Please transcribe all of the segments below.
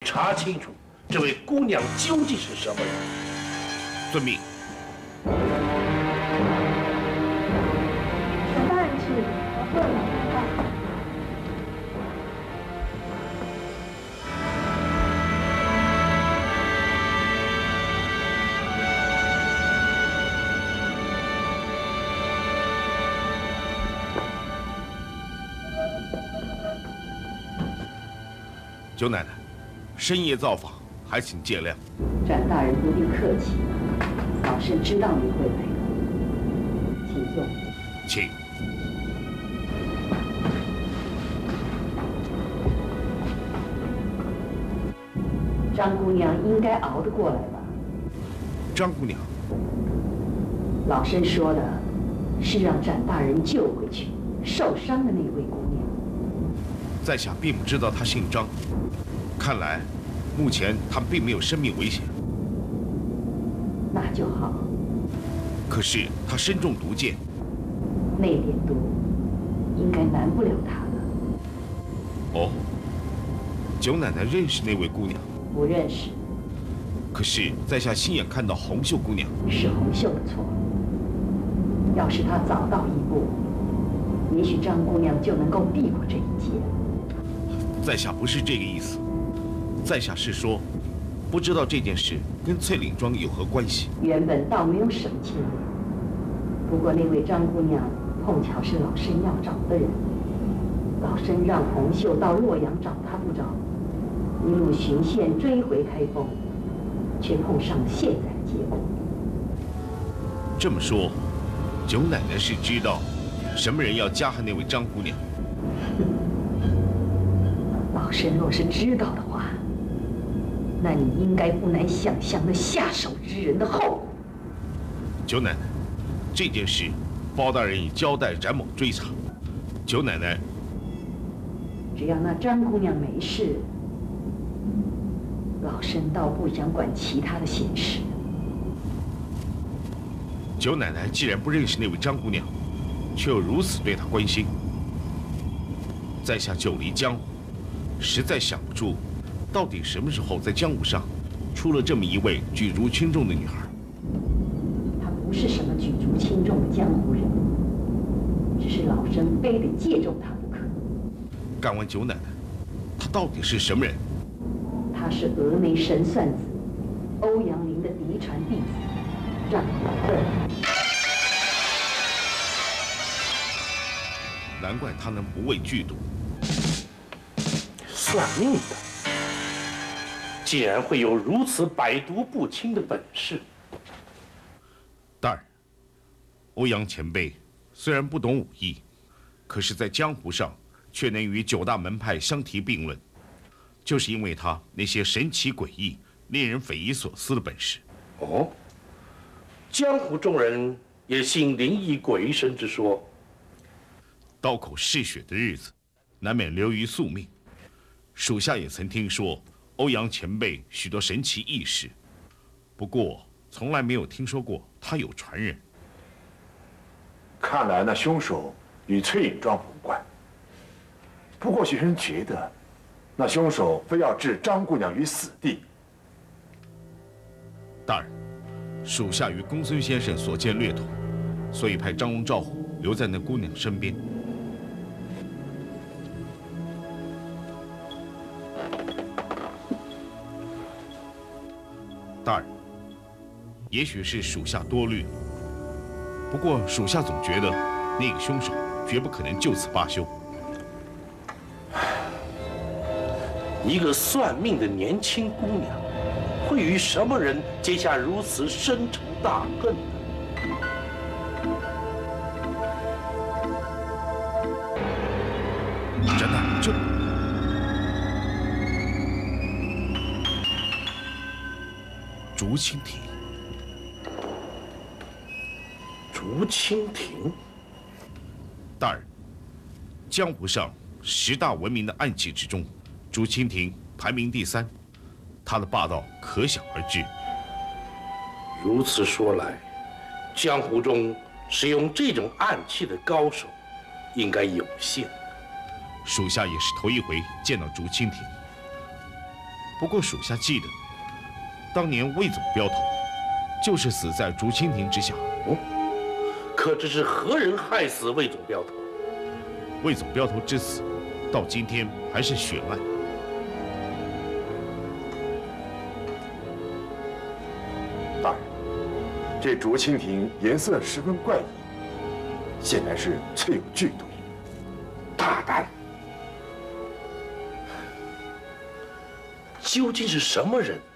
查清楚这位姑娘究竟是什么人。 遵命。 本大人是何贺老人派。 九奶奶，深夜造访，还请见谅。 展大人不必客气，老身知道你会来的，请坐。 请。 张姑娘应该熬得过来吧？ 张姑娘， 老身说的是让展大人救回去受伤的那位姑娘。 在下并不知道她姓张，看来目前她并没有生命危险。 那就好。 可是她身中毒箭， 那点毒应该难不了她的。 哦，九奶奶认识那位姑娘？ 不认识。 可是在下亲眼看到红袖姑娘。 是红袖的错。要是她早到一步，也许张姑娘就能够避过这一劫。 在下不是这个意思，在下是说，不知道这件事跟翠岭庄有何关系。 原本倒没有什么牵连，不过那位张姑娘碰巧是老身要找的人，老身让红袖到洛阳找她不着，一路循线追回开封，却碰上了现在的结果。 这么说，九奶奶是知道什么人要加害那位张姑娘？ 老身若是知道的话，那你应该不难想象那下手之人的后果。 九奶奶，这件事包大人已交代展某追查。九奶奶， 只要那张姑娘没事，老身倒不想管其他的闲事。 九奶奶既然不认识那位张姑娘，却又如此对她关心，在下久离江湖，实在想不出，到底什么时候在江湖上出了这么一位举足轻重的女孩。 她不是什么举足轻重的江湖人物，只是老身非得借重她不可。 敢问九奶奶，她到底是什么人？ 她是峨眉神算子欧阳林的嫡传弟子张有乐。 难怪她能不畏剧毒。 算命的，竟然会有如此百毒不侵的本事。 大人，欧阳前辈虽然不懂武艺，可是在江湖上却能与9大门派相提并论，就是因为他那些神奇诡异、令人匪夷所思的本事。 哦，江湖中人也信灵异鬼神之说。 刀口嗜血的日子，难免流于宿命。属下也曾听说欧阳前辈许多神奇异事，不过从来没有听说过他有传人。 看来那凶手与翠影庄无关。不过学生觉得，那凶手非要置张姑娘于死地。 大人，属下与公孙先生所见略同，所以派张龙、赵虎留在那姑娘身边。大人，也许是属下多虑了，不过属下总觉得那个凶手绝不可能就此罢休。 一个算命的年轻姑娘，会与什么人结下如此深仇大恨呢？ 展大人，这……竹蜻蜓。 竹蜻蜓。 大人，江湖上10大闻名的暗器之中，竹蜻蜓排名第3，它的霸道可想而知。 如此说来，江湖中使用这种暗器的高手应该有限。 属下也是头一回见到竹蜻蜓。 不过属下记得，当年魏总镖头就是死在竹蜻蜓之下。 哦，可这是何人害死魏总镖头？ 魏总镖头之死，到今天还是悬案。 大人，这竹蜻蜓颜色十分怪异，显然是刺有剧毒。 大胆！究竟是什么人？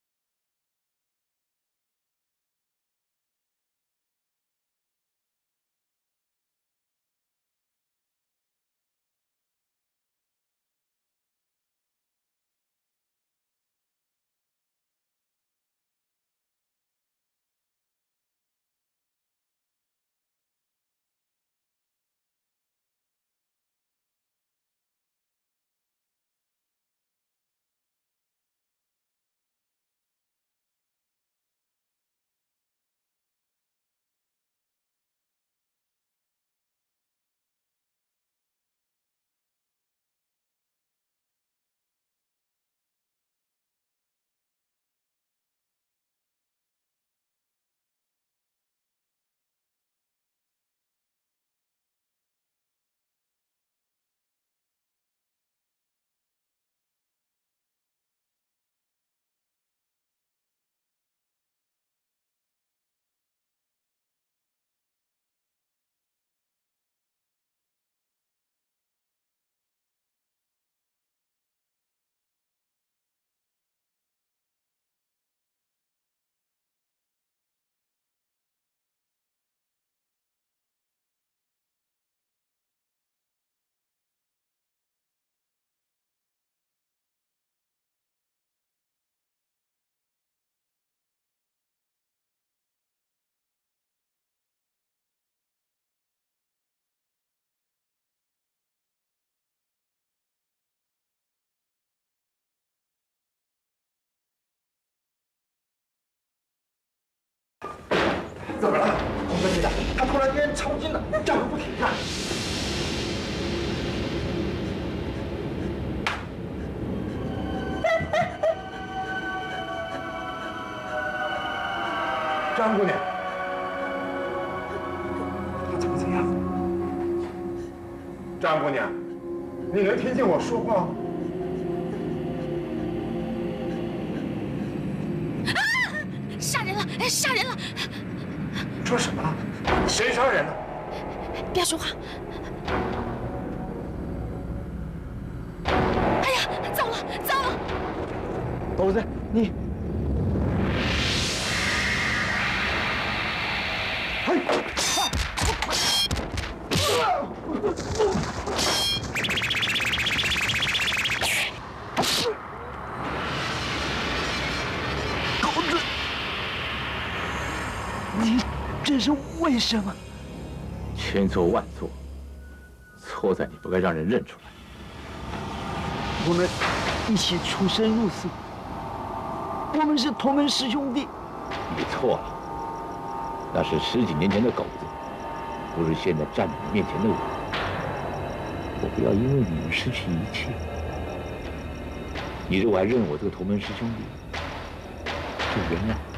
怎么了，洪科队长？他突然间抽筋了，叫个不停啊！ 张姑娘， 他怎么这样？ 张姑娘，你能听见我说话吗？ 杀人了！杀人了！ 说什么？谁杀人了？ 不要说话！哎呀，糟了，糟了！ 猴子，你，嘿， 狗子，你这是为什么？ 千错万错，错在你不该让人认出来。 我们一起出生入死，我们是同门师兄弟。 你错了，那是10几年前的狗子，不是现在站在你面前的我。我不要因为你而失去一切。你如果还认我这个同门师兄弟，就原谅我。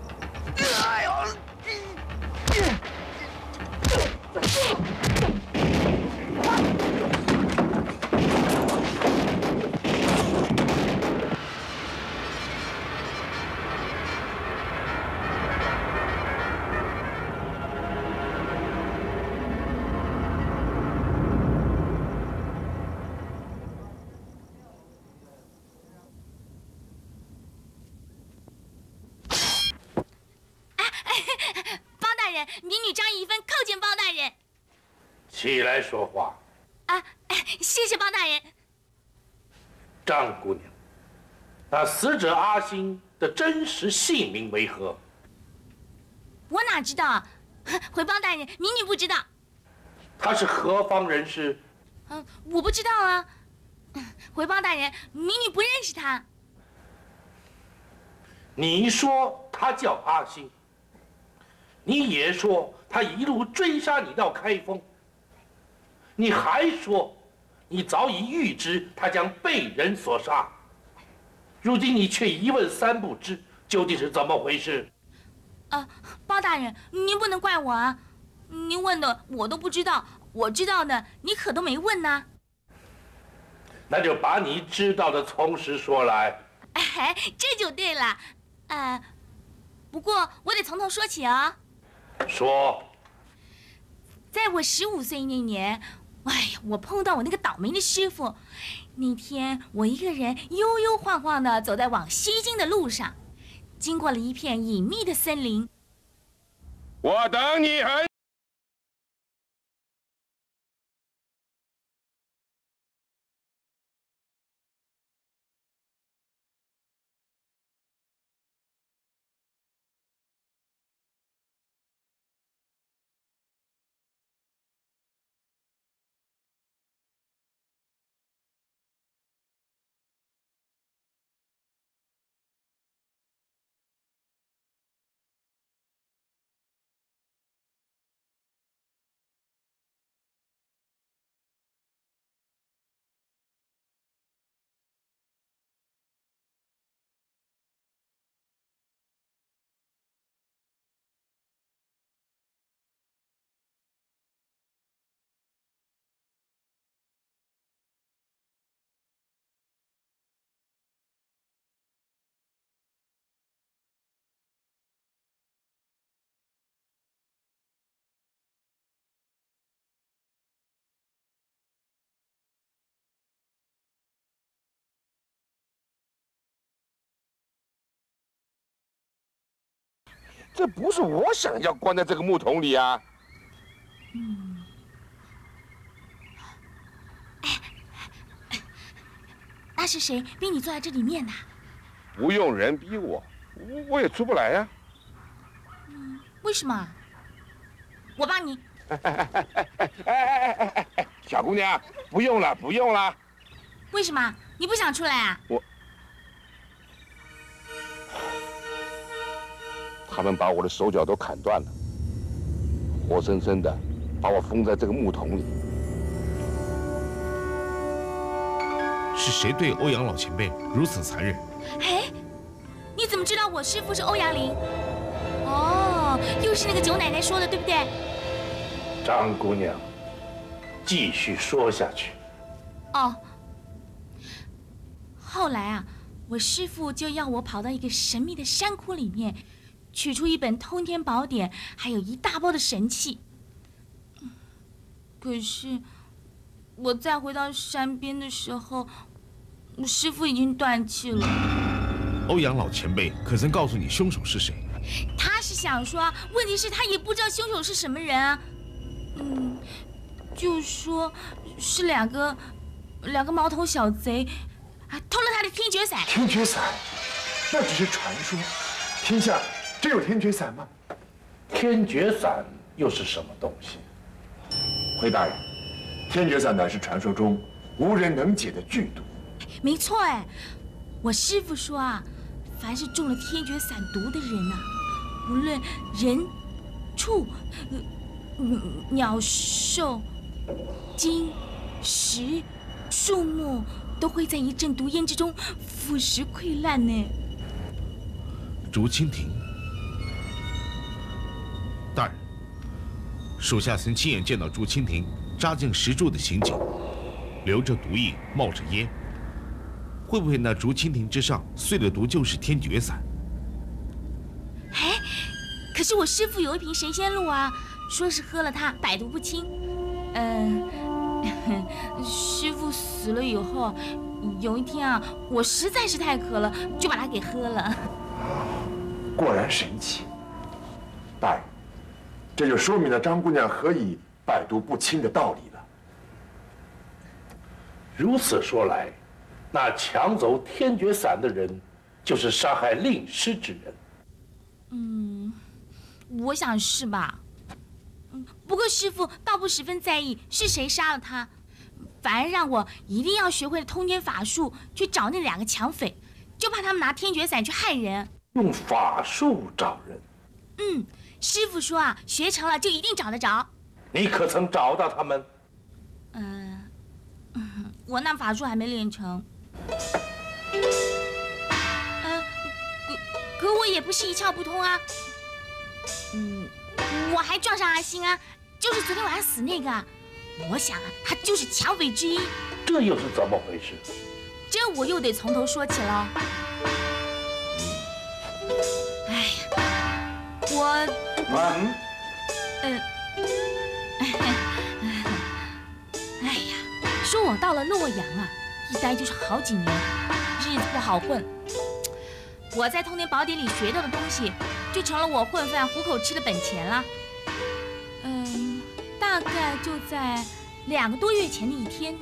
民女张怡芬叩见包大人。 起来说话。 啊，谢谢包大人。 张姑娘，那死者阿星的真实姓名为何？ 我哪知道？回包大人，民女不知道。 他是何方人士？ 我不知道啊。回包大人，民女不认识他。 你说他叫阿星，你也说他一路追杀你到开封，你还说你早已预知他将被人所杀。 如今你却一问三不知，究竟是怎么回事？ 包大人，您不能怪我啊！您问的我都不知道，我知道的你可都没问呢。 那就把你知道的从实说来。 哎，这就对了。不过我得从头说起哦。 说。 在我15岁那年，哎呀，我碰到我那个倒霉的师傅。那天我一个人悠悠晃晃地走在往西京的路上，经过了一片隐秘的森林。 我等你很。这不是我想要关在这个木桶里啊！ 那是谁逼你坐在这里面的？ 不用人逼我，我也出不来呀。 为什么？我帮你。 小姑娘，不用了，不用了。 为什么？你不想出来啊？ 他们把我的手脚都砍断了，活生生的把我封在这个木桶里。 是谁对欧阳老前辈如此残忍？ 哎，你怎么知道我师父是欧阳林？哦，又是那个九奶奶说的，对不对？ 张姑娘，继续说下去。 哦，后来啊，我师父就要我跑到一个神秘的山窟里面，取出一本通天宝典，还有一大包的神器。可是我再回到山边的时候，我师父已经断气了。 欧阳老前辈可曾告诉你凶手是谁？ 他是想说，问题是他也不知道凶手是什么人啊。就说是两个毛头小贼，偷了他的天绝伞。 天绝伞，那只是传说。天下真有天绝伞吗？ 天绝伞又是什么东西？ 回大人，天绝伞乃是传说中无人能解的剧毒。 没错哎，我师父说啊，凡是中了天绝伞毒的人啊，无论人、畜、鸟兽、金、石、树木，都会在一阵毒烟之中腐蚀溃烂呢。 竹蜻蜓，大人，属下曾亲眼见到竹蜻蜓扎进石柱的情景，流着毒液，冒着烟。会不会那竹蜻蜓之上碎了毒就是天绝伞？ 哎，可是我师父有一瓶神仙露啊，说是喝了它百毒不侵。师父死了以后，有一天啊，我实在是太渴了，就把它给喝了。 果然神奇。大人，这就说明了张姑娘何以百毒不侵的道理了。 如此说来，那抢走天绝伞的人，就是杀害令师之人。 我想是吧。不过师父倒不十分在意是谁杀了他，反而让我一定要学会了通天法术去找那两个抢匪，就怕他们拿天绝伞去害人。 用法术找人？ 师父说啊，学成了就一定找得着。 你可曾找到他们？ 我那法术还没练成。 可我也不是一窍不通啊。我还撞上阿星啊，就是昨天晚上死那个啊。我想啊，他就是抢匪之一。 这又是怎么回事？ 这我又得从头说起了。哎呀，哎呀，说我到了洛阳啊，一待就是好几年，日子不好混。我在通天宝典里学到的东西，就成了我混饭糊口吃的本钱了。大概就在2个多月前的一天。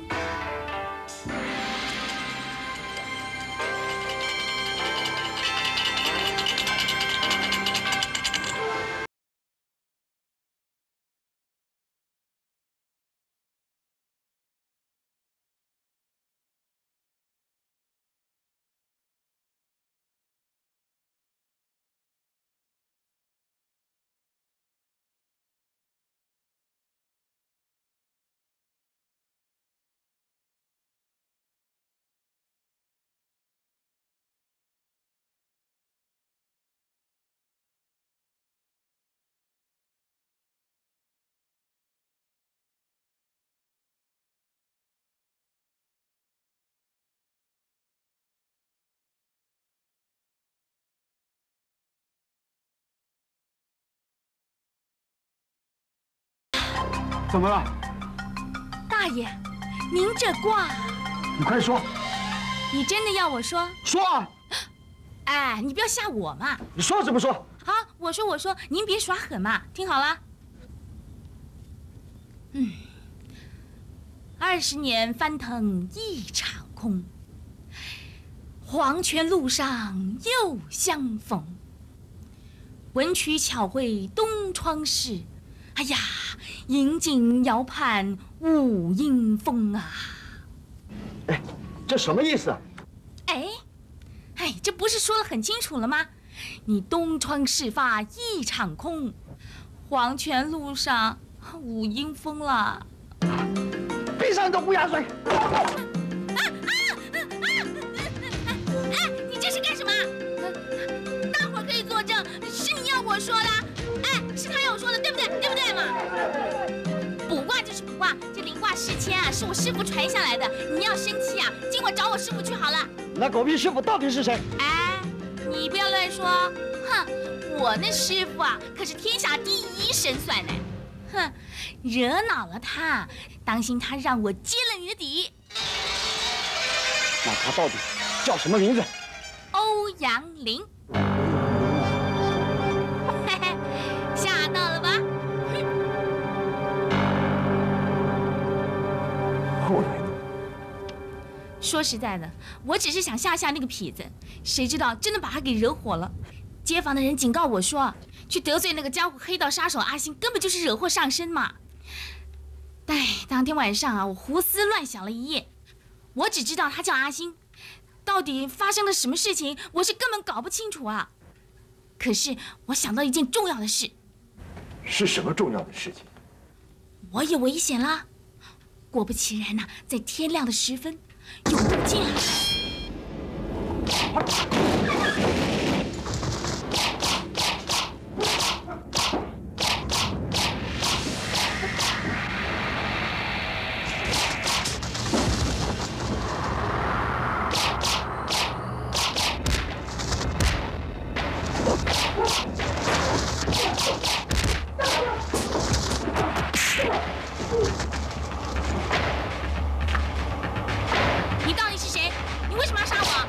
怎么了？ 大爷，您这卦， 你快说！ 你真的要我说？ 说啊！ 哎，你不要吓我嘛！ 你说怎么说？ 好，我说，您别耍狠嘛！听好了，20年翻腾一场空，黄泉路上又相逢。文曲巧会东窗事，哎呀，银镜遥盼五阴风啊！ 哎，这什么意思啊？ 哎，这不是说得很清楚了吗？你东窗事发一场空，黄泉路上五阴风了。 闭上你的乌鸦嘴！ 你这是干什么？大伙儿可以作证，是你要我说的。是他要我说的，对不对？对不对嘛？卜卦就是卜卦，这灵卦10千啊，是我师傅传下来的。你要生气啊，尽管找我师傅去好了。 那狗屁师傅到底是谁？ 你不要乱说！哼，我那师傅啊，可是天下第一神算呢。哼，惹恼了他，当心他让我揭了你的底。 那他到底叫什么名字？ 欧阳林。嘿嘿，吓到了吧？ 后来呢？ 说实在的，我只是想吓吓那个痞子，谁知道真的把他给惹火了。街坊的人警告我说，去得罪那个江湖黑道杀手阿星，根本就是惹祸上身嘛。当天晚上啊，我胡思乱想了一夜，我只知道他叫阿星，到底发生了什么事情，我是根本搞不清楚啊。可是我想到一件重要的事。 是什么重要的事情？ 我有危险啦！果不其然呐，在天亮的时分，有人进来。你到底是谁？你为什么要杀我？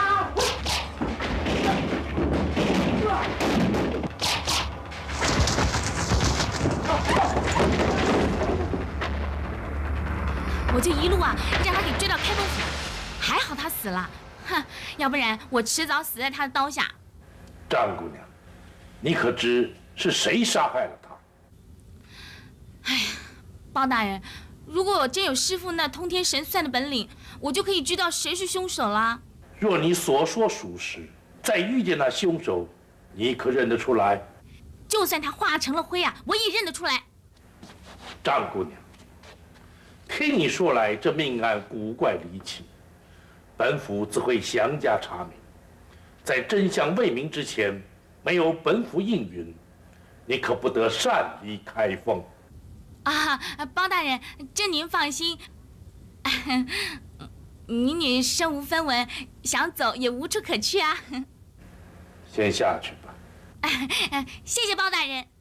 我就一路啊，让他给追到开封府，还好他死了，哼，要不然我迟早死在他的刀下。 张姑娘，你可知是谁杀害了他？ 哎呀，包大人，如果我真有师傅那通天神算的本领，我就可以知道谁是凶手啦。 若你所说属实，再遇见那凶手，你可认得出来？ 就算他化成了灰啊，我也认得出来。 张姑娘，听你说来，这命案古怪离奇，本府自会详加查明。 在真相未明之前，没有本府应允，你可不得擅离开封。 啊，包大人，这您放心。民女身无分文，想走也无处可去啊。 先下去吧。 谢谢包大人。